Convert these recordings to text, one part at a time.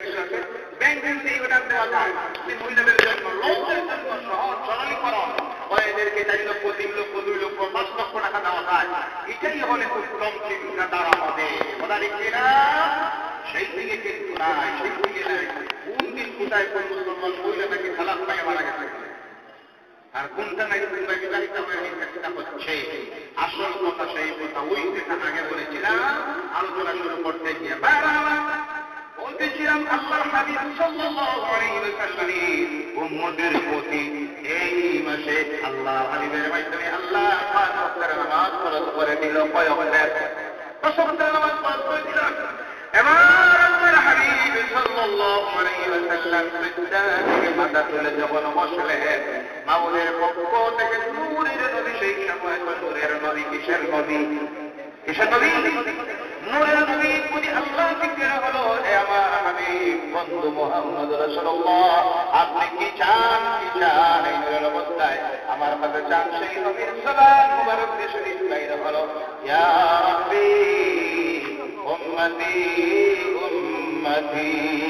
Banking থেকে ওটা দেওয়া যায়, মহিলাদের জন্য লোকদের জন্য সহজ সরলীকরণ এদেরকে 4 লক্ষ 3 লক্ষ 2 লক্ষ 5 লক্ষ টাকা দেওয়া যায়। এটাই হলে উত্তম চিন্তাধারা হবে। ওরা দেখি না সেই দিকে কিন্তু নাই, সেই দিকে নাই। কোন দিন কোথায় কোন মুসলমান মহিলা নাকি খালাস পাইয়া মারা গেছে, আর কোনটা নাই কোনটা বিবাহিত হয়ে চেষ্টা হচ্ছে। আসল কথা সেই কথা, ওই যেটা আগে বলেছিলাম আলোচনা শুরু করতে গিয়ে বলতেছিলাম আল্লাহর হাবিব সাল্লাল্লাহু আলাইহি ওয়াসাল্লামের উম্মতের প্রতি এই মাসে আল্লাহর হাবিবের মাধ্যমে আল্লাহ পাঁচ ওয়াক্তের নামাজ ফরজ করে দিল। কয় ওয়াক্তের? 5 ওয়াক্তের নামাজ ফরজ করে দিল। এবার আল্লাহর হাবিব সাল্লাল্লাহু আলাইহি ওয়াসাল্লাম সিজদা থেকে মাথা তুলে যখন বসলেন, মাওলার পক্ষ থেকে নূরের নবী, সেই সময় নূরের নবী কিসের নবী? কিসের নবী? নূরের নবী। পুরি আল্লাহ জিজ্ঞেস হলো, হে আমার হাবিব বন্ধু মুহাম্মদ রাসূলুল্লাহ, আপনি কি চান? কি চান? এই নূরের অবস্থায় আমার কাছে চান। সেই নবীর সালাম মুবারক দিয়ে শরীফ বাইর হলো, ইয়া রাব্বি উম্মতি উম্মতি।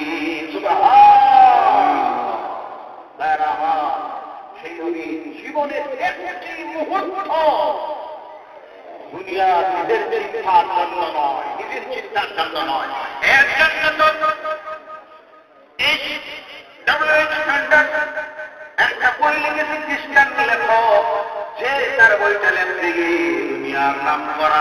সুবহানাল্লাহ। সেই নবী জীবনের একটি মুহূর্ত দুনিয়া নিজের চিন্তার জন্য নয়, নিজের চিন্তার জন্য নয়, এর জন্য তো একটা বই লিখেছে খ্রিস্টান লেখক, যে তার বইটা লেখতে গিয়ে দুনিয়ার নাম করা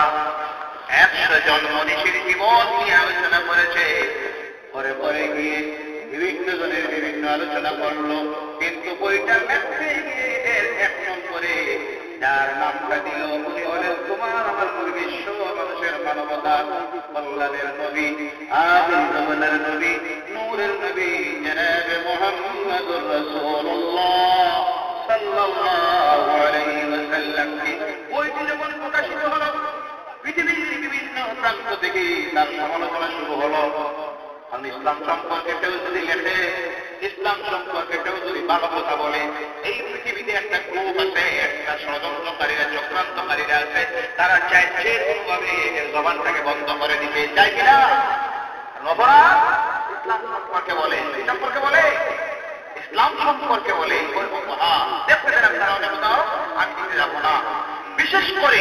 100 জন মনীষীর জীবন নিয়ে আলোচনা করেছে। পরে পরে গিয়ে বিভিন্ন জনের বিভিন্ন আলোচনা করলো, কিন্তু বইটা লেখতে গিয়ে এর 1 নম্বরে যার নামটা দিল উনি হলেন তোমার আমার বিশ্ব মানুষের মানবতা কল্যাণের নবী, আদিম জামানার নবী, নূরের নবী জনাবে মুহাম্মদুর রাসূলুল্লাহ সাল্লাল্লাহু আলাইহি ওয়াসাল্লাম। বইটি যখন প্রকাশিত হলো, পৃথিবীর বিভিন্ন প্রান্ত থেকে তার সমালোচনা শুরু হলো। কারণ ইসলাম সম্পর্কে কেউ যদি লেখে, ইসলাম সম্পর্কে কেউ যদি ভালো কথা বলে, এই পৃথিবীতে একটা গ্রুপ আছে, একটা ষড়যন্ত্রকারীরা, চক্রান্তকারীরা আছে, তারা চাইছে কোনোভাবে এর জবানটাকে বন্ধ করে দিতে চায় কিনা। অপরাধ ইসলাম সম্পর্কে বলে, সম্পর্কে বলে, ইসলাম সম্পর্কে বলে, দেখতে দেন আপনারা অনেক কোথাও, আমি দিতে যাবো না। বিশেষ করে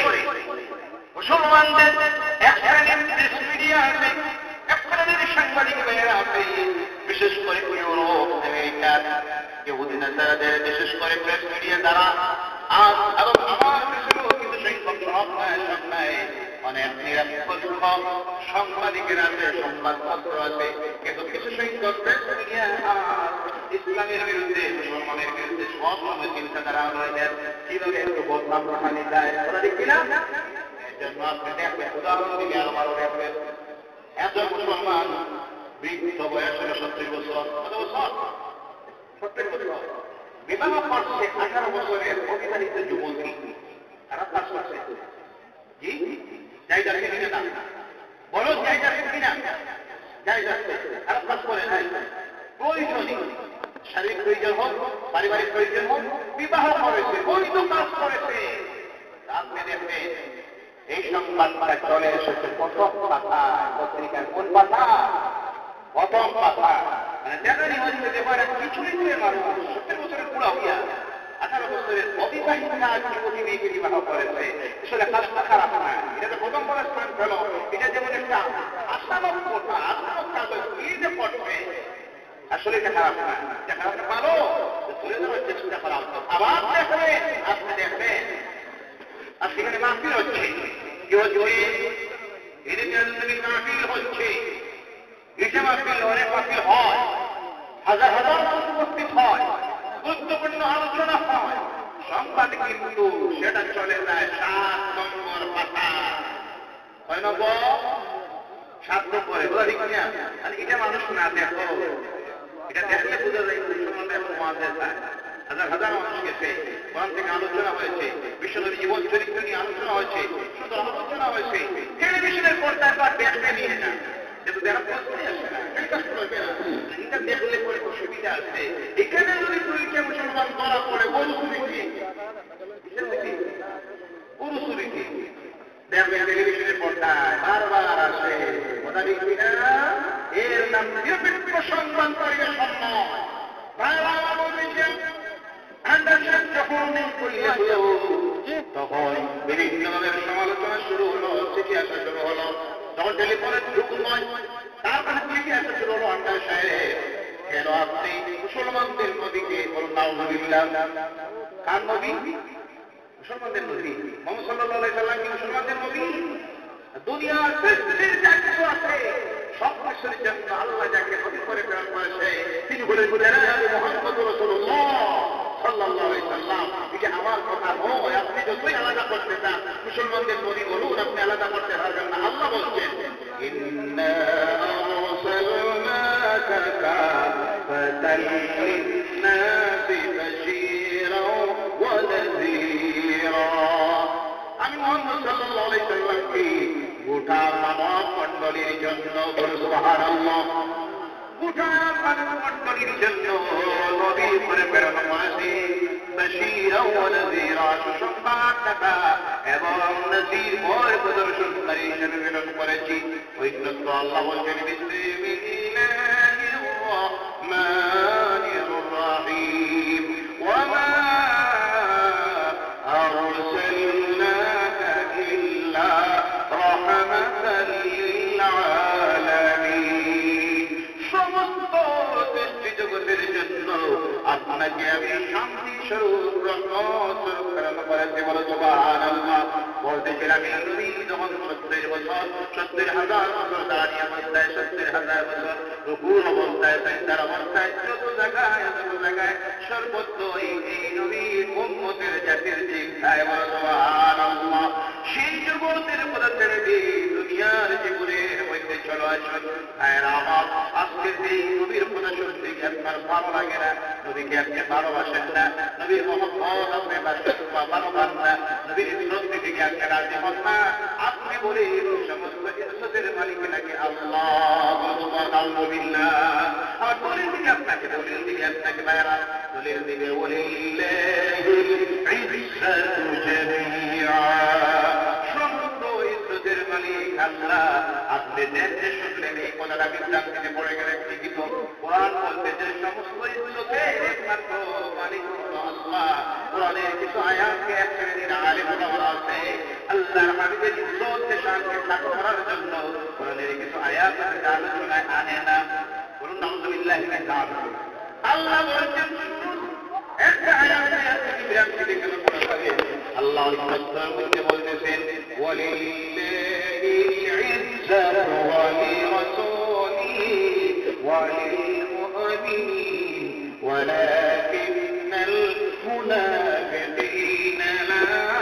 মুসলমানদের এক শ্রেণীর প্রেস মিডিয়া আছে, এক শ্রেণীর সাংবাদিক ভাইয়েরা আছে, বিশেষ করে ইউরোপ আমেরিকার ইহুদি নাসারাদের বিশেষ করে প্রেস মিডিয়া দ্বারা এবং আমার দেশেরও কিছু সংখ্যক সব নয় অনেক নিরপেক্ষ সাংবাদিকের আছে, সংবাদপত্র আছে, কিন্তু কিছু সংখ্যক প্রেস মিডিয়া ইসলামের বিরুদ্ধে, মুসলমানের বিরুদ্ধে সব সময় চিন্তাধারা রয়েছে, কিভাবে একটু বদনাম রখানি যায় ওরা দেখি না। এর জন্য আপনি দেখবেন, উদাহরণ দিকে আরো ভালো দেখবেন, একজন মুসলমান বৃদ্ধ বয়স হল 70 বছর, কত বছর? 70 বছর, বিবাহ করছে 18 বছরের অবিবাহিত যুবতী, তারা কাজ করছে। জি যাই যাচ্ছে কিনা না বলো, যাই যাচ্ছে কিনা? যাই যাচ্ছে, খারাপ কাজ করে নাই। প্রয়োজনই শারীরিক প্রয়োজন হোক, পারিবারিক প্রয়োজন হোক, বিবাহ করেছে, বৈধ কাজ করেছে। আপনি দেখবেন এই সংবাদটা চলে এসেছে প্রথম পাতা, পত্রিকার কোন পাতা? প্রথম পাতা। মানে দেখানি হচ্ছে যে কিছুই করে মানুষ 70 বছরের বুড়া হইয়া 18 বছরের অবিবাহিতা যুবতী মেয়েকে বিবাহ করেছে। আসলে কাজটা খারাপ না, এটা তো প্রথম বলে স্থান পেল। এটা যেমন একটা আশানক কথা, আশানক কাগজ নিয়ে যে পড়বে, আসলে এটা খারাপ না, এটা খারাপ না, ভালো তুলে ধরার চেষ্টা করা হতো। আবার দেখবেন, আপনি দেখবেন আর সেখানে মাহফিল হচ্ছে, কি হচ্ছে? মাহফিল হচ্ছে, এটা মাহফিল, অনেক মাহফিল হয়, হাজার হাজার মানুষ উপস্থিত হয়, গুরুত্বপূর্ণ আলোচনা হয়, সংবাদ কিন্তু সেটা চলে যায় 7 নম্বর পাতা। 6 নম্বর 7 নম্বরে এটা মানুষ না দেখো, এটা দেখলে বোঝা যায় মুসলমানদের সমাজে যায়। হাজার হাজার মানুষ গেছে, কোরআন থেকে আলোচনা হয়েছে, বিশ্বনবী জীবন চরিত্র নিয়ে আলোচনা হয়েছে, সুন্দর আলোচনা হয়েছে। টেলিভিশনের পর্দায় বা দেখতে নিয়ে না, কিন্তু দেখা প্রশ্নই আসে না, এটা দেখলে পরে সুবিধা আছে। এখানে যদি তুইকে মুসলমান ধরা পড়ে পুরুষুরিকে দেখবে টেলিভিশনের পর্দায় বারবার আসে, কথা দেখবি না? এর নাম নিরপেক্ষ সম্মান পরিবেশন নয়। অ্যান্ডারসন যখন তখন বিভিন্নভাবে সমালোচনা শুরু হলো, চিঠি আসা শুরু হলো। যখন টেলিফোনের যুগ নয়, তারপরে চিঠি আসা শুরু হলো। আন্ডার সাহেব কেন আপনি মুসলমানদের নবীকে বলুন নাউযুবিল্লাহ, কার নবী? মুসলমানদের নবী। মুহাম্মদ সাল্লাল্লাহু আলাইহি সাল্লাম কি মুসলমানদের নবী? দুনিয়ার সৃষ্টির যা কিছু আছে সব কিছুর জন্য আল্লাহ যাকে নবী করে প্রেরণ করেছে তিনি বলেন মুহাম্মদ রাসূলুল্লাহ সাল্লাল্লাহু আলাইহি সাল্লাম। এটা আমার কথা নয়। আপনি যতই আলাদা করতে চান মুসলমানদের নবী বলুন, আপনি আলাদা করতে পারবেন না। আল্লাহ বলছেন ইন্না আরসালনাকা কাফাতাল লিন-নাসি বাশীরাও ওয়া নাযীরা। আমি মুহাম্মদ সাল্লাল্লাহু আলাইহি সাল্লামকে গোটা মানব মণ্ডলীর জন্য, সুবহানাল্লাহ, গোটা মানব মণ্ডলীর জন্য নবী করে প্রেরণ করেছি। বাশীরাও ওয়া নাযীরা, সুসংবাদদাতা এবং নযীর ভয় প্রদর্শনকারী হিসেবে প্রেরণ করেছি। ঐক্যত্ব আল্লাহ বলছেন বিসমিল্লাহির রাহমানির রাহিম ওয়া মা আরসালনাকা ইল্লা রাহমাতাল লিল আলামিন। সমস্ত সৃষ্টি জগতের জন্য আপনাকে আমি শান্তি স্বরূপ রহমত স্বরূপ প্রেরণ করেছি। বলো সুবহানাল্লাহ। বলতেছিলাম এই নবী যখন 70 বছর 70,000 বছর দাঁড়িয়ে অবস্থায়, 70,000 বছর রুকুর অবস্থায়, সিজদার অবস্থায়, যত জায়গায় সর্বত্র এই নবীর উম্মতের জাতির চিন্তায়। বলো সুবহানাল্লাহ। সেই জগতের কথা ছেড়ে দিয়ে দুনিয়ার জীবনের মধ্যে চলো আসুন। আমার আজকে সেই নবীর কথা শুনতে কি আপনার ভালো লাগে না? নবীকে আপনি ভালোবাসেন না, নবীর মহব্বত আপনি ভালোবান না, নবীর শ্রদ্ধা থেকে আপনি রাজি হন না। আপনি বলে সমস্ত ইজ্জতের মালিক নাকি আল্লাহ। আলহামদুলিল্লাহ। আমার দলিল দিকে আপনাকে বাইরা দলিল দিকে ওয়ালিল্লাহিল ইজ্জাতু জামিআ। সমস্ত ইজ্জতের মালিক আল্লাহ। আপনি দেখতে শুনলেন এই কথাটা বিভ্রান্তিতে পড়ে গেলেন ঠিকই তো। কোরআন বলতে যে সমস্ত ইজ্জতের একমাত্র মালিক আল্লাহ। কোরআনের কিছু আয়াতকে এক শ্রেণীর আলেম ওলামা আছে আল্লাহর হাবিবের ইজ্জতকে শানকে ঠাকুর করার জন্য কোরআনের কিছু আয়াত আলোচনায় আনে না। বলুন নাউযুবিল্লাহ মিনাশ শাইতানির। আল্লাহ বলেছেন একটা আয়াতে বিভ্রান্তি কেন পড়ে থাকে? আল্লাহ ইজ্জতের মধ্যে বলতেছেন ওয়ালিল্লাহিল ইজ্জাতু ওয়া লিরাসূলিহি ওয়া লিল মুমিনিন ওয়ালাকিন্নাল মুনাফিকিনা লা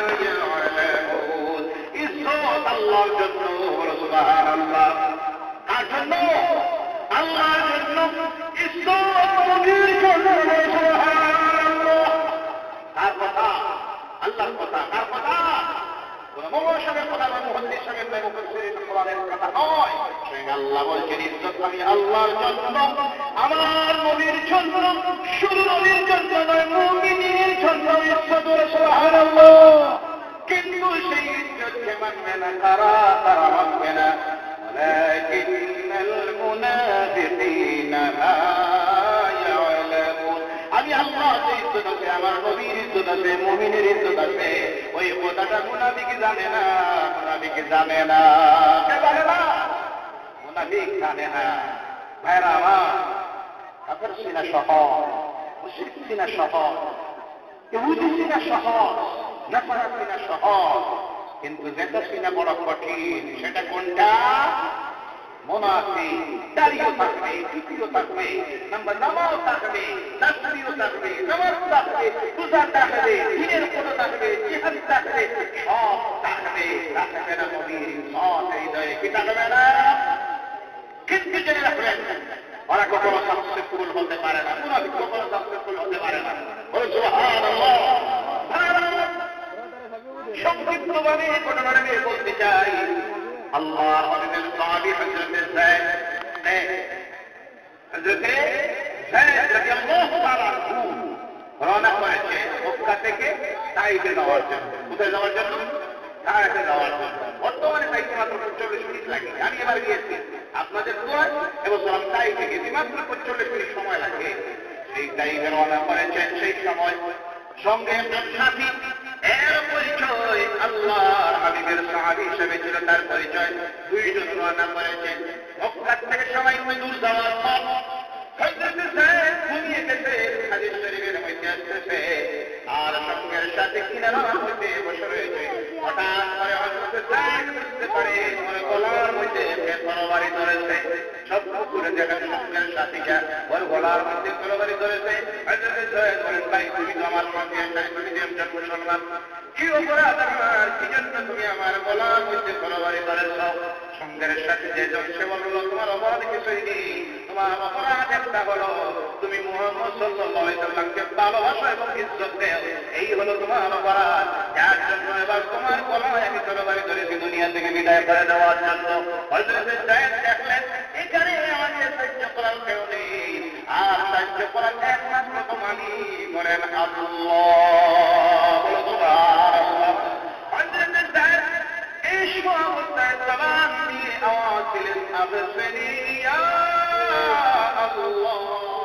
ইয়ালামুন। ইজ্জত আল্লাহর জন্য। সুবহানাল্লাহ। কার জন্য? আল্লাহর জন্য। ইজ্জত নবীর জন্য। সুবহানাল্লাহ। কার কথা? আল্লাহর কথা। কার কথা? মৌলবীর কথা নয়, মুহাদ্দিস সাহেব নয়, মুফাসসিরিন কোরআনের কথা নয়। স্বয়ং আল্লাহ বলছেন ইজ্জত আমি আল্লাহর জন্য, আমার নবীর জন্য, শুধু নবীর জন্য নয় মুমিনের জন্য ইজ্জত। সুবহানাল্লাহ। কিন্তু সেই ইজ্জতকে মানবে না কারা? তারা মানবে না। ওয়ালাকিন্নাল মুনাফিকিনা লা ইয়ালামুন। আমি আল্লাহর ইজ্জত আছে, আমার নবীর ইজ্জত আছে, মুমিনের ইজ্জত আছে, ওই কথাটা মুনাফিক জানে না। মুনাফিক জানে না। কে জানে না? মুনাফিক জানে না। ভাইরা আমার, কাফের সিনা সহজ, মুশরিক সিনা সহজ, ইহুদি সিনা সহজ, নাসারা সিনা সহজ, কিন্তু যেটা সিনা বড় কঠিন সেটা কোনটা? মুনাফিক। দাড়িও থাকবে, টুপিও থাকবে, নামাজ থাকবে, তাসবিহও থাকবে, নামাজ থাকবে, রোজা থাকবে, দিনের কথা থাকবে, জিহাদ থাকবে, সব থাকবে। থাকবে না নবীর ইজ্জত হৃদয়ে। কি থাকবে না? কিন্তু জেনে রাখবেন ওরা কখনো সাকসেসফুল হতে পারে না। মুনাফিক কখনো সাকসেসফুল হতে পারে না। বলে সুবহানাল্লাহ। সংক্ষিপ্তভাবে ঘটনাটা নিয়ে বলতে চাই। আল্লাহর হাবিবের সাহাবী হযরত যায়েদ রাদিয়াল্লাহু তাআলা রওনা করেছে মক্কা থেকে তাইফে যাওয়ার জন্য। কোথায় যাওয়ার জন্য? ঢাকাতে যাওয়ার জন্য। বর্তমানে তাই মাত্র 45 মিনিট লাগে। আমি এবার গিয়েছি আপনাদের দোয়া এবছর আমি তাই থেকে মাত্র 45 মিনিট সময় লাগে। সেই টাইমে রওনা করেছেন, সেই সময় সঙ্গে একজন সাথী, এর পরিচয় আল্লাহর হাবিবের সাহাবী হিসেবে ছিল, তার পরিচয়। দুইজন রওনা করেছেন। মক্কা থেকে সবাই দূর যাওয়ার পর হযরত যায়েদ ঘুমিয়ে গেছে, হাদিস শরীফের মধ্যে আসছে, আর সঙ্গের সাথে কিনারা হইতে বসে রয়েছে। হঠাৎ করে হযরত যায়েদ বুঝতে পারে ওর গলার মধ্যে তরবারি ধরেছে। সব পুকুরে দেখেন সঙ্গের সাথীটা ওর গলার মধ্যে তরবারি ধরেছে। হযরত যায়েদ বলেন, ভাই তুমি তো আমার সঙ্গে তুমি যে একজন মুসলমান, কি অপরাধ আমার, কি জন্য তুমি আমার গলার মধ্যে তরবারি ধরেছ? সঙ্গের সাথে যে জন সে বলল, তোমার অপরাধ কিছুই নেই, তোমার অপরাধ একটা হলো তুমি মুহাম্মদ সাল্লাল্লাহু আলাইহি সাল্লামকে ভালোবাসো এবং ইজ্জত দাও, এই হলো তোমার অপরাধ। যার জন্য এবার তোমার গলায় আমি তরবারি ধরেছি দুনিয়া থেকে বিদায় করে দেওয়ার জন্য। হযরত যায়েদ দেখলেন এখানে আমাকে সাহায্য করার কেউ নেই, আর সাহায্য করার একমাত্র তোমারই, বলেন আল্লাহ। সুবহানাল্লাহ। হযরত যায়েদ এই সময় অবস্থায় জবান দিয়ে আওয়াজ দিলেন, আবসিনি ইয়া আল্লাহ।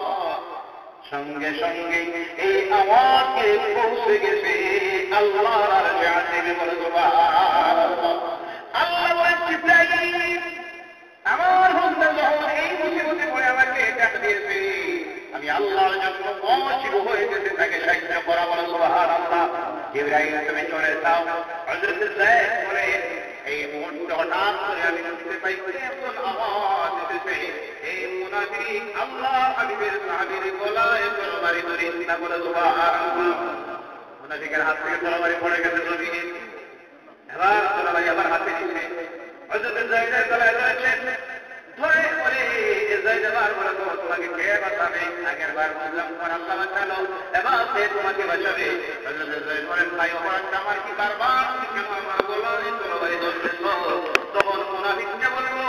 সঙ্গে সঙ্গে এই আওয়াজে পৌঁছে গেছে আল্লাহর আরশে আজিমে। বলে সুবহানাল্লাহ। আল্লাহ বলেন, জিবরাইল আমার বান্দা যখন এই মুসিবতে পড়ে আমাকে ডাক দিয়েছে, আমি আল্লাহর জন্য মজিব হয়ে গেছে তাকে সাহায্য করা। বলে সুবহানাল্লাহ। জিবরাইল তুমি চলে যাও। হযরত যায়েদ বলে, এই মুহূর্তে হঠাৎ করে আমি শুনতে পাই একজন আওয়াজ দিতেছে, এই মুনাফিক আল্লাহ হাবিবের সাহাবীর গলায় তরবারি ধরে না। বলে সুবহানাল্লাহ। মুনাফিকের হাত থেকে তরবারি পড়ে গেছে জমিনে। এবার তরবারি আবার হাতে নিছে। হযরত যায়েদের গলায় ধরেছেন, ধরে বলে যায়েদ এবার বলে, তোমাকে কে বাঁচাবে? আগের বার বললাম তোমার আল্লাহ বাঁচালো, এবার সে তোমাকে বাঁচাবে। হযরত যায়েদ বলেন, ভাই অপরাধটা আমার কি, বারবার কেন আমার গলায় তরবারি ধরতেছ? তখন মুনাফিককে বলল,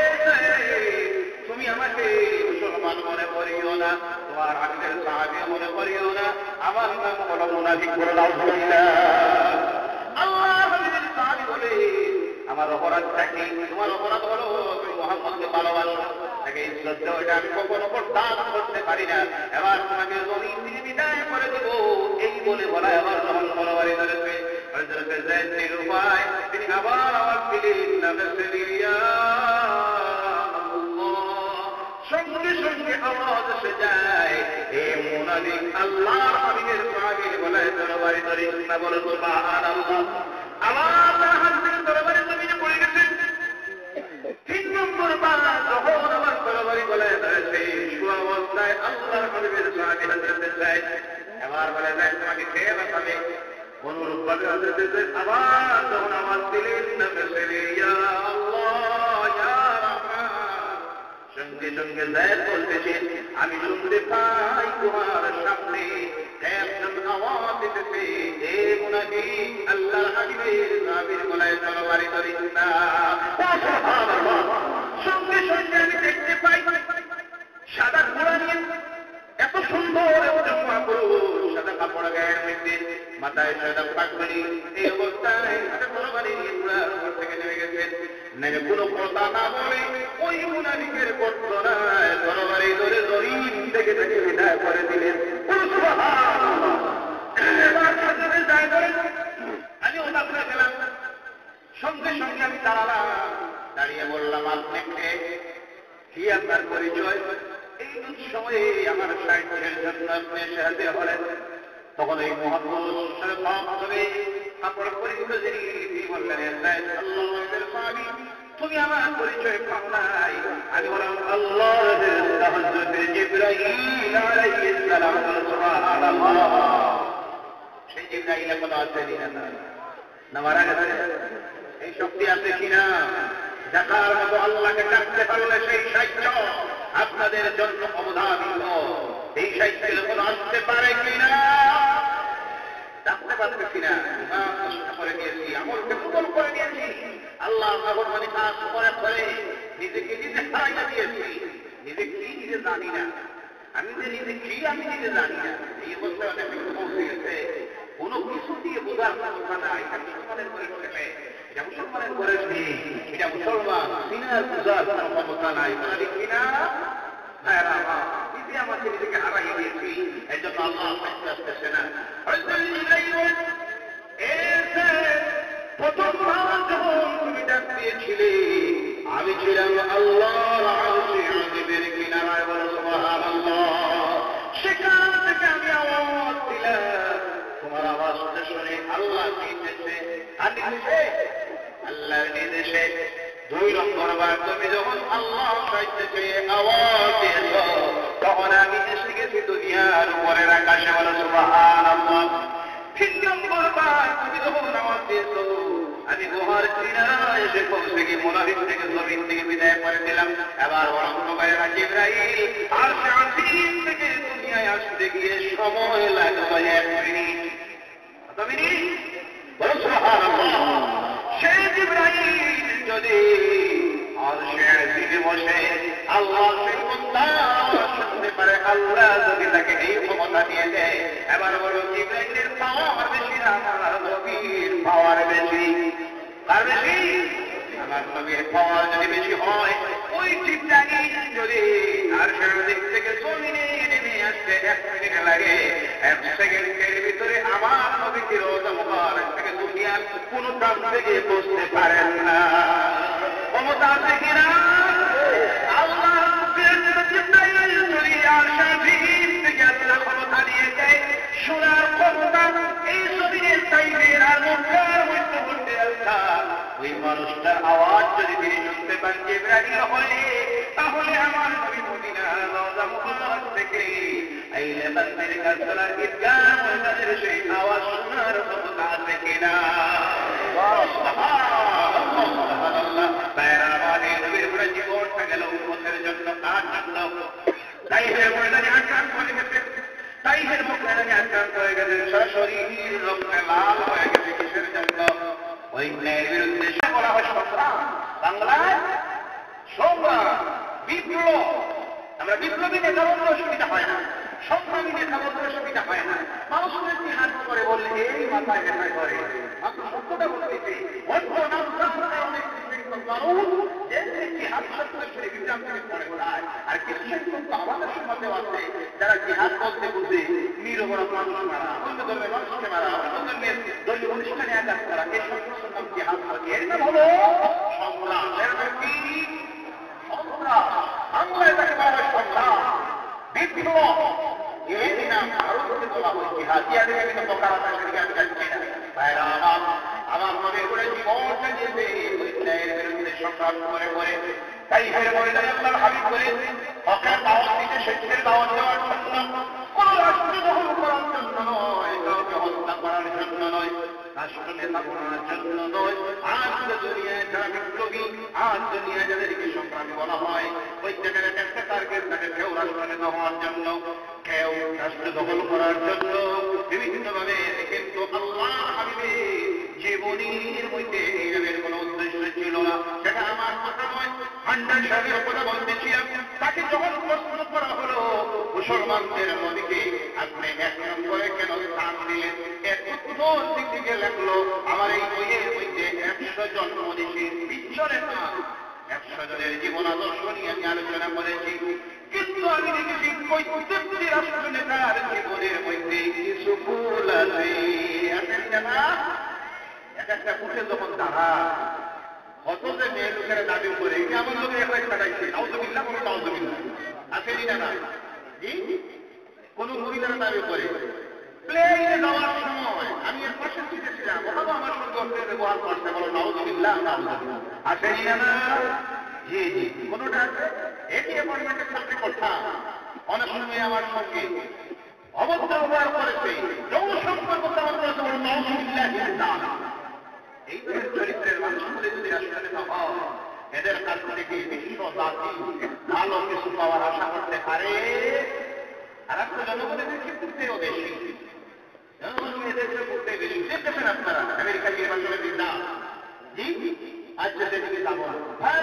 তুমি আমাকে মুসলমান মনে করিও না, তোমার হাবিবের সাহাবী মনে করিও না, আমার নাম হলো মুনাফিক। বলে আলহামদুলিল্লাহ। আল্লাহ হাবিবের সাহাবী বলে, আমার অপরাধটা কি? তোমার অপরাধ হলো তুমি মুহাম্মদকে ভালোবাসো, তাকে ইজ্জত দাও, এটা আমি কখনো বরদাস্ত করতে পারি না। এবার তোমাকে জমিন থেকে বিদায় করে দেব, এই বলে বলা আবার যখন তরবারি ধরেছে, হযরত যায়েদ নিরুপায় তিনি আবার আওয়াজ দিলেন, নাবসিনি ইয়া আল্লাহ। সঙ্গে সঙ্গে আওয়াজ এসে যায়, এ মুনাফিক আল্লাহর হাবিবের সাহাবীর গলায় তরবারি ধরে না। বলে সুবহানাল্লাহ। আল্লাহ তার হাত থেকে তরবারি জমিনে পড়ে গেছে। 3 নম্বর বার যখন আমার তরবারি গলায় ধরেছে, শোয়া অবস্থায় আল্লাহর হাবিবের সাহাবী হযরত যায়েদ এবার বলে, যায়েদ তোমাকে কে বাঁচাবে? অনুরূপভাবে হযরত যায়েদ আবার যখন আওয়াজ দিলেন, নাবসিনি ইয়া আল্লাহ ইয়া রাহমান। সঙ্গে সঙ্গে যায়েদ বলতেছেন, আমি শুনতে পাই তোমার সামনে একজন আওয়াজ দিতেছে, এ মুনাফিক আল্লাহর হাবিবের সাহাবীর গলায় তরবারি ধরিস না। সুবহানাল্লাহ। সঙ্গে সঙ্গে আমি দেখতে পাই সাদা ঘোড়া নিয়ে এত সুন্দর একজন মহাপুরুষ, সাদা কাপড় গায়ের মধ্যে, মাথায় সাদা পাগড়ি, এই অবস্থায় তরবারি নিয়ে ঘোড়ার উপর থেকে নেমে গেছেন। নেমে কোনো কথা না বলে ওই মুনাফিকের গর্দনায় তরবারি ধরে জমিন থেকে থেকে বিদায় করে দিলেন। সুবহানাল্লাহ। এবার হযরত যায়েদ বলেন, আমি ওটা করে গেলাম। সঙ্গে সঙ্গে আমি দাঁড়ালাম, দাঁড়িয়ে বললাম, আপনি কে? কি আপনার পরিচয়? এই সময়ে আমার সাহায্যের জন্য আপনি এসে হাজির হলেন। তখন এই মহাপুরুষ কাপড় পরিহিত যিনি বললেন, আল্লাহর সাহাবী, তুমি আমার পরিচয় পাও নাই? আমি বললাম, আল্লাহর হযরত জিবরাইল আলাইহিস সালাম। সুবহানাল্লাহ। সেই জিবরাইল এখন আছে না মারা গেছে? এই শক্তি আছে কিনা? দেখার মতো আল্লাহকে ডাকতে পারলে সেই সাহায্য আপনাদের জন্য অবধারিত। এই সাহায্যের কোনো আসতে পারে কিনা? ডাকতে পারবে কিনা? করে নিয়েছি, আমলকে কবুল করে নিয়েছি, আল্লাহ নাফরমানি কাজ করে করে নিজেকে নিজে হারাইয়া দিয়েছি। নিজে কি নিজে জানি না, আমি যে নিজে কি আমি নিজে জানি না। এই অবস্থায় অনেক পৌঁছে গেছে। কোনো কিছু দিয়ে বোঝার ক্ষমতা নাই। এটা মুসলমানের ঘরের ছেলে, এটা মুসলমানের ঘরের মেয়ে, এটা মুসলমান সিনার বোঝার কোনো ক্ষমতা নাই। তারা দেখি না আমাকে নিজেকে হারাই দিয়েছি, এই জন্য আল্লাহ আস্তে আসতেছে না। প্রথম যখন তুমি ডাক দিয়েছিলে আমি ছিলাম আল্লাহর আরশের আযীমের কিনারায়, বলো সুবহানাল্লাহ। সেখান থেকে আমি আওয়াজ দিলাম, তোমার আওয়াজটা শুনে আল্লাহ নির্দেশে আল্লাহর নির্দেশে 2 নম্বর বার তুমি যখন আল্লাহ চাইতেছে আওয়াজ দিয়েছ, তখন আমি এসে গেছি দুনিয়ার উপরের আকাশে, বলো সুবহানাল্লাহ। 3 নম্বর বার তুমি যখন আওয়াজ দিয়েছ, আমি গুহার কিনারায় এসে পৌঁছে গিয়ে মুনাফিক থেকে জমিন থেকে বিদায় করে দিলাম। এবার বরং বাইরা জিবরাইল আর শান্তির থেকে দুনিয়ায় আসতে গিয়ে সময় লাগলো 1 মিনিট। কত মিনিট? বলো সুবহানাল্লাহ। সেই জিবরাইল যদি আরশের দিকে বসে আল্লাহ সেই বান্দা শুনতে পারে, আল্লাহ যদি তাকে এই ক্ষমতা দিয়ে দেয়, এবার বলো জিবরাইলের পাওয়ার বেশি না আমার নবীর পাওয়ার বেশি? কার বেশি? আমার নবীর পাওয়ার যদি বেশি হয়, ওই জিবরাইল যদি আরশের দিক থেকে জমিনে নেমে আসতে 1 মিনিট লাগে, 1 সেকেন্ডের ভিতরে আমার নবীকে রওজা মুবারক থেকে দুনিয়ার কোন প্রান্ত থেকে বসতে পারেন না। ক্ষমতা আছে কিনা? আল্লাহ জিবরাইল যদি আরশের দিক থেকে আল্লাহ ক্ষমতা দিয়ে দেয়, শোনার ক্ষমতা এই জমিনের তাইবের আর মক্কার মধ্যবর্তী এলাকা, ওই মানুষটার আওয়াজ যদি তিনি শুনতে পান জিবরাইল হলে, তাহলে আমার নবী মদিনার রওজা মুবারক থেকে আইলে মসজিদ কাসরা ঈদগাহ ময়দানের সেই আওয়াজ শোনার ক্ষমতা আছে কিনা? সুবহানাল্লাহ। বাইরা মানে নবীর পুরো জীবনটা গেল উম্মতের জন্য, কার জন্য? তাইফের ময়দানে আক্রান্ত হয়ে গেছে, তাইফের ময়দানে আক্রান্ত হয়ে গেছে, সারা শরীর রক্তে লাল হয়ে গেছে। কিসের জন্য? ওই ন্যায়ের বিরুদ্ধে বলা হয় সংগ্রাম। বাংলায় সংগ্রাম, বিপ্লব। আমরা বিপ্লবী নেতা বলতে অসুবিধা হয় না, সংগ্রামী নেতা বলতে অসুবিধা হয় না। মানুষের কি হাত করে বললে এই মাথায় ব্যথা করে, মাত্র সত্যটা বলতেছে। অন্য নাম অনেক মানুষ জিহাদ শব্দের শুনে বিভ্রান্তি পড়ে যায়, আর কিছু সংখ্যক আমাদের সমাজে আছে যারা জিহাদ বলতে বুঝে নিরপরাধ মানুষ মারা, অন্য ধর্মের মানুষকে মারা, অন্য ধর্মের দলীয় অনুষ্ঠানে আঘাত করা, এই সমস্ত নাম জিহাদ বলে। এর নাম হলো সংগ্রাম। এর নাম কি? সংগ্রাম। বাংলায় তাকে বলা হয় সংগ্রাম, বিপ্লব। এই নাম ভারতকে বলা হয় জিহাদ। জিহাদের বিভিন্ন প্রকার আছে, সেদিকে আমি যাচ্ছি না। ভাইরা আমার মনে করে জীবনটা যেতে ওই ন্যায়ের বিরুদ্ধে সংগ্রাম করে করে তাইফের ময়দানে আল্লাহর হাবিব বলে হকের দাওয়াত দিতে, সত্যের দাওয়াত দেওয়ার জন্য, কোন রাষ্ট্র দখল করার জন্য নয়, কাউকে হত্যা করার জন্য নয়, রাষ্ট্র নেতা করার জন্য নয়। আজ দুনিয়ায় যারা বিপ্লবী, আজ দুনিয়ায় যাদেরকে সংগ্রামী বলা হয়, ওই জায়গায় একটা টার্গেট থাকে, কেউ রাষ্ট্র নেতা হওয়ার জন্য, কেউ রাষ্ট্র দখল করার জন্য, বিভিন্নভাবে। কিন্তু আল্লাহ হাবিবের জীবনীর মধ্যে এইভাবে কোনো উদ্দেশ্য ছিল না। সেটা আমার কথা নয়, হান্ডার সাহেবের কথা বলতেছিলাম। তাকে যখন প্রশ্ন করা হলো মুসলমানদের নদীকে আপনি 1 নম্বরে কেন স্থান দিলেন, এর উত্তর দিক থেকে লাগলো আমার এই বইয়ের মধ্যে 100 জন মনীষীর পিছনে 100 জনের জীবন আদর্শ নিয়ে আমি আলোচনা করেছি। কিন্তু আমি দেখেছি প্রত্যেকটি রাষ্ট্র নেতার জীবনের মধ্যে কিছু ভুল আছে। একটা কুটে যখন দাঁড়া কত যে মেয়ে লোকেরা দাবি করে আমার লোকের একটা কাটাইছে, নাউজুবিল্লাহ কোনো নাউজুবিল্লাহ আছে না? জি, কোন মহিলারা দাবি করে প্লেনে যাওয়ার সময় আমি এর পাশে শিখেছিলাম, ওখানে আমার সঙ্গে অর্থের ব্যবহার করতে বলো নাউজুবিল্লাহ নাউজুবিল্লাহ আছে না? জি জি, কোনটা আছে? এটি অ্যাপয়েন্টমেন্টের চাকরি করতাম, অনেক সময় আমার সঙ্গে অবস্থা ব্যবহার করেছে, যৌন সম্পর্ক তেমন করেছে, বলো নাউজুবিল্লাহ। এই চরিত্রের মানুষগুলি যদি রাষ্ট্র না হয়, এদের কাছ থেকে বিশ্ব জাতি ভালো কিছু পাওয়ার আশা করতে পারে। আর একটা জনগণের ক্ষেত্রেও বেশি, এদেরকে করতে বেশি। দেখতেছেন আপনারা আমেরিকা নির্বাচনের দিন না, জি আজকে সেদিকে যাব না।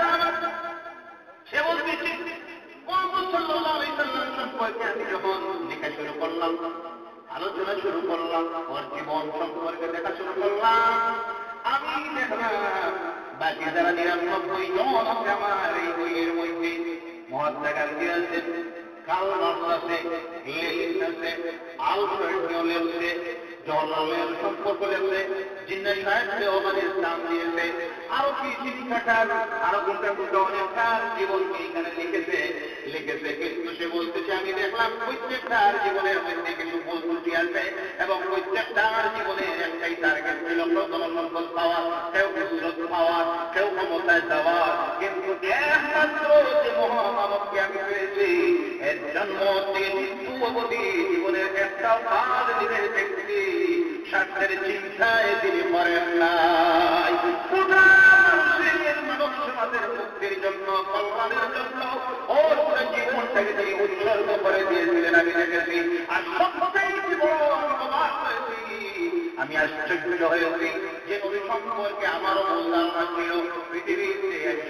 সে বলতেছি মোহাম্মদ সাল্লাল্লাহু আলাইহি ওয়াসাল্লাম সম্পর্কে আমি যখন লেখা শুরু করলাম, আলোচনা শুরু করলাম, ওর জীবন সম্পর্কে দেখা শুরু করলাম। আমি দেখলাম বাকি যারা 99 জন আছে আমার এই বইয়ের মধ্যে, মহাত্মা গান্ধী আছেন, কার্ল মার্কস আছে, লেনিন আছে, আলফ্রেড নোবেল আছে, জওহরলাল সম্পর্ক আছে, জিন্নাহ সাহেবকে ওখানে স্থান দিয়েছে, আরো কি শিক্ষাটার আরো কোনটা কোনটা অনেকটার জীবনকে এখানে লিখেছে। কিন্তু সে বলতেছে আমি দেখলাম প্রত্যেকটার জীবনের মধ্যে কিছু ভুল ত্রুটি আছে এবং প্রত্যেকটার জীবনের একটাই টার্গেট ছিল জনসম্পদ পাওয়া, কেউ ইজ্জত পাওয়া, কেউ ক্ষমতায় যাওয়া। কিন্তু একমাত্র যে মহামানবকে আমি পেয়েছি, এর জন্ম থেকে মৃত্যু অবধি জীবনের একটাও কাজ নিজের ব্যক্তি স্বার্থের চিন্তায় তিনি মরেন নাই। পুরা মানুষের মানব সমাজের মুক্তির জন্য, কল্যাণের জন্য ওর পুরো জীবনটাকে তিনি উৎসর্গ করে দিয়েছিলেন আমি দেখেছি। আর সবটাই জীবন অবাক হয়েছি, আমি আশ্চর্য হয়েছি যে নবী সম্পর্কে আমারও ভুল ধারণা ছিল। পৃথিবীতে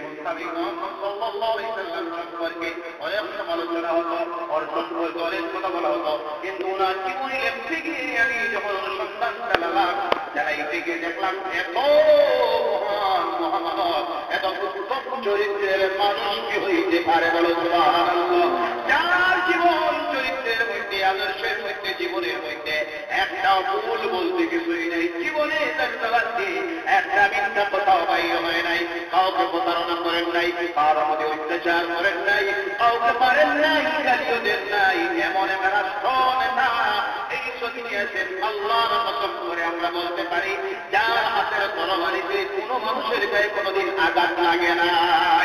সম্পর্কে অনেক সমালোচনা হতো, ওর সম্পর্কে অনেক কথা বলা হতো, কিন্তু ওনার জীবনে লেখতে গিয়ে আমি যখন অনুসন্ধান চালালাম, চালাইতে গিয়ে দেখলাম এত মহান মহামানব, এত উত্তম চরিত্রের মানুষ কি হইতে পারে বলো সুবহানাল্লাহ। যার জীবন চরিত্রের মধ্যে, আদর্শের মধ্যে, জীবনের মধ্যে একটাও ভুল বলতে কিছুই নেই। জীবনে একটা মিথ্যা কথাও বাইর হয় নাই, কাউকে প্রতারণা করেন নাই, কারোর মধ্যে অত্যাচার করেন নাই, কাউকে পারেন নাই, গালিও দেন নাই। এমন একটা রাষ্ট্র নেতা এই জমিনে আছেন, আল্লাহর কসম করে আমরা বলতে পারি, যার হাতের তরবারিতে কোনো মানুষের গায়ে কোনোদিন আঘাত লাগে নাই।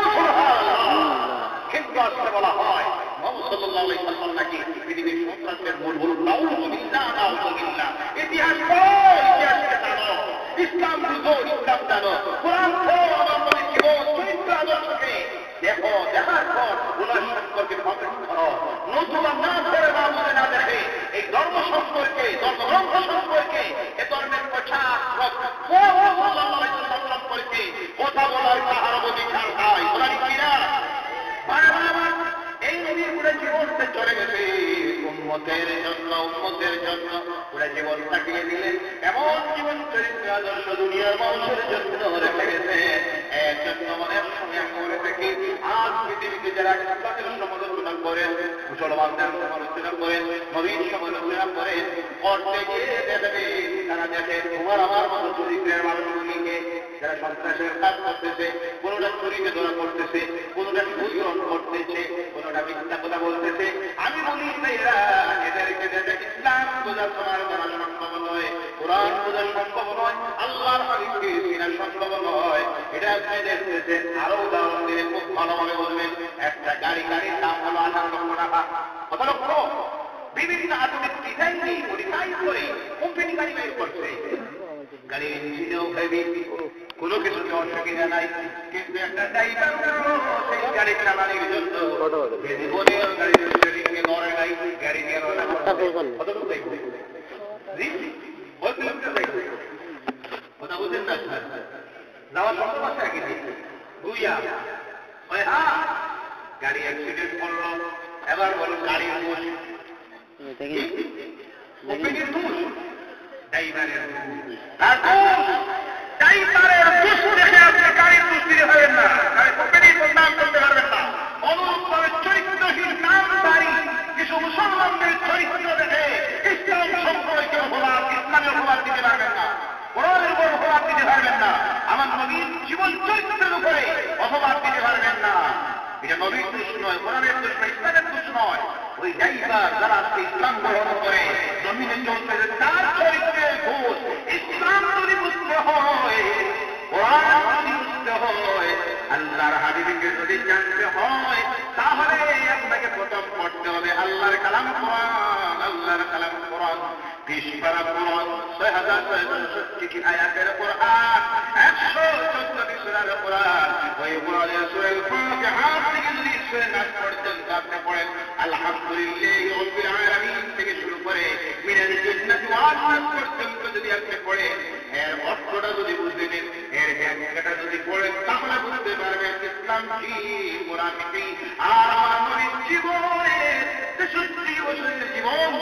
কিন্তু আসলে বলা হয় মুহাম্মদ সাল্লাল্লাহু আলাইহি ওয়াসাল্লাম নাকি পৃথিবীর সন্ত্রাসের মূল ইতিহাস ইতিহাসকে জানো, ইসলাম বুঝো, ইসলাম জানো, কোরআন আমার নবীর জীবন চরিত্র আদর্শকে দেখো, দেখার পর ওনার সম্পর্কে প্রকাশ করো। নতুবা না করে না বুঝে না দেখে এই ধর্ম সম্পর্কে, ধর্মগ্রন্থ সম্পর্কে, এ ধর্মের পোশাক সম্পর্কে কথা বলার কাহার অধিকার নাই। কিনা এই নবীর পুরো জীবনটা চলে গেছে উম্মতের জন্য, উম্মতের জন্য পুরো জীবন কাটিয়ে দিলেন। এমন জীবন চরিত্র আদর্শ দুনিয়ার মানুষের জন্য রেখে গেছে। এর জন্য অনেক সময় আমি বলে থাকি, আজ পৃথিবীতে যারা ইসলামের সমালোচনা করেন, মুসলমানদের সমালোচনা করেন, নবীর সমালোচনা করেন, করতে গিয়ে দেখবে তারা দেখে তোমার আমার মতো চরিত্রের মানুষগুলিকে যারা সন্ত্রাসের কাজ করতেছে, কোনোটা চুরিকে ধরা করতেছে, কোনোটা সুগ্রহণ করতেছে, কোনোটা মিথ্যা কথা বলতেছে। আমি বলি এরা এদেরকে দেখে ইসলাম বোঝা তোমার জানা সম্ভব নয়, কোরআন বোঝা সম্ভব নয়, আল্লাহর হাবিবকে চেনা সম্ভব নয়। এটা আপনি দেখতেছেন। আরো উদাহরণ দিলে খুব ভালোভাবে বলবেন। একটা গাড়ির দাম হলো 8 লক্ষ টাকা। কত লক্ষ? বিভিন্ন আধুনিক ডিজাইন দিয়ে মডিফাই করে কোম্পানি গাড়ি বের করছে। গাড়ির ইঞ্জিনেও হেভি, কোনো কিছুতে অসুবিধা নাই, কিন্তু একটা ড্রাইভার সেই গাড়ি চালানোর জন্য জীবনেও গাড়ির স্টিয়ারিংয়ে নড়ে নাই, গাড়ি নিয়ে নড়ে কথা বুঝেন না? যাওয়ার সম্ভব আছে আগে বুঝিয়া গাড়ি অ্যাক্সিডেন্ট করলো। এবার বলুন গাড়ির দোষ কোম্পানির দোষ, ড্রাইভারের দোষ দেখে আপনি গাড়ির দোষ দিতে পারবেন না, গাড়ি কোম্পানির বদনাম করতে পারবেন না। অনুরূপভাবে চরিত্রহীন নামধারী কিছু মুসলমানদের চরিত্র দেখে ইসলাম সম্পর্কে অপবাদ, ইসলামের অপবাদ দিতে পারবেন না, কোরআনের উপর অপবাদ দিতে পারবেন না, আমার নবীর জীবন চরিত্রের উপরে অপবাদ দিতে পারবেন না। এটা নবীর দোষ নয়, কোরআনের দোষ নয়, ইসলামের দোষ নয়। ওই ড্রাইভার যারা আজকে ইসলাম গ্রহণ করে জমিনে চলতেছে, তার চরিত্রের দোষ। ইসলাম যদি বুঝতে হয়, কোরআন যদি বুঝতে হয়, আল্লাহর হাবিবকে যদি জানতে হয়, তাহলে আপনাকে প্রথম পড়তে হবে আল্লাহর কালাম কোরআন। আল্লাহর কালাম কোরআন, 20 পারা কোরআন, 6660 আয়াতের কোরআন, 114 সূরার কোরআন। ওই কোরআনের সূরা ফাতিহা থেকে যদি সূরা নাস পর্যন্ত আপনি পড়েন, আলহামদুলিল্লাহি রাব্বিল আলামিন থেকে শুরু করে মিনাল জান্নাতি ওয়াল নাস পর্যন্ত যদি আপনি পড়েন, এর অর্থটা যদি বুঝে নেন, এর ব্যাখ্যাটা যদি পড়েন, তাহলে বুঝতে পারবেন ইসলাম কি, কোরআন কি। আর আমার নবীর জীবনে 63 বছরের জীবন চরিত্র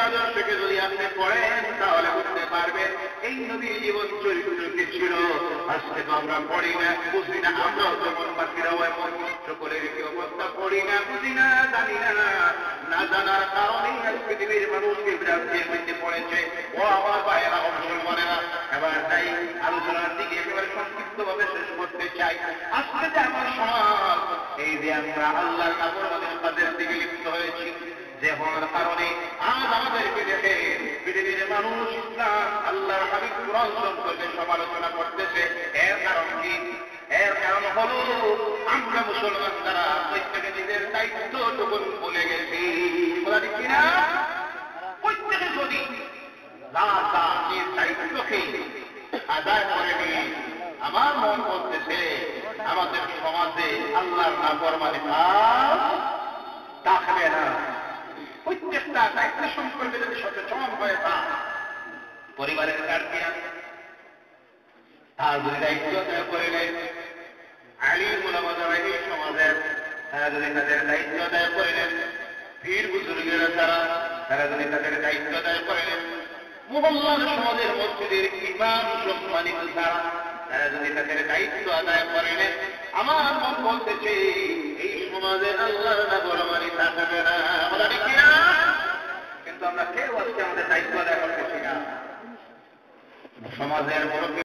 আদর্শকে যদি আপনি পড়েন তাহলে বুঝতে পারবেন এই নবীর জীবন চরিত্র কি ছিল। আজকে তো আমরা পড়ি না, বুঝি না, আমরাও যেমন বাকিরাও এমন সকলের কি অবস্থা, পড়ি না, বুঝি না, জানি না, না জানার কারণেই আজ পৃথিবীর মানুষকে বিরাটের মধ্যে পড়েছে। ও আমার ভাইয়েরা, মুসলমানেরা, এবার তাই আলোচনার দিকে একেবারে সংক্ষিপ্ত ভাবে শেষ করতে চাই। আজকে যে আমার সমাজ, এই যে আমরা আল্লাহর নাফরমানের কাজের দিকে লিপ্ত হয়েছি, যে হওয়ার কারণে আজ আমাদেরকে দেখে পৃথিবীর মানুষ ইসলাম আল্লাহর হাবিব কুরআন সম্পর্কে সমালোচনা করতেছে। এর কারণ কি? এর কারণ হলো আমরা মুসলমান যারা প্রত্যেকে নিজের দায়িত্বটুকু ভুলে গেছি। বলা ঠিক কিনা? প্রত্যেকে যদি নিজের দায়িত্বকে আদায় করেনি, আমার মন বলতেছে আমাদের সমাজে আল্লাহর নাফরমানি থাকবে না। প্রত্যেকটা দায়িত্ব সম্পর্কে যদি সচেতন হয়ে থাকে, পরিবারের গার্জিয়ান তার যদি দায়িত্ব আদায় করে নেয়, আলিম ওলামা যারা এই সমাজের, তারা যদি তাদের দায়িত্ব আদায় করে নেন, পীর বুজুর্গেরা তারা যদি তাদের দায়িত্ব আদায় করে নেন, মুহল্লার সমাজের মসজিদের ইমাম সম্মানিত তারা যদি তাদের দায়িত্ব আদায় করে নেন, আমার মন বলতেছে এই সমাজে আল্লাহর নাফরমানি থাকবে না। বলা ঠিক কিনা? কিন্তু আমরা কেউ আজকে আমাদের দায়িত্ব আদায় করতেছি না। সমাজের মুরব্বী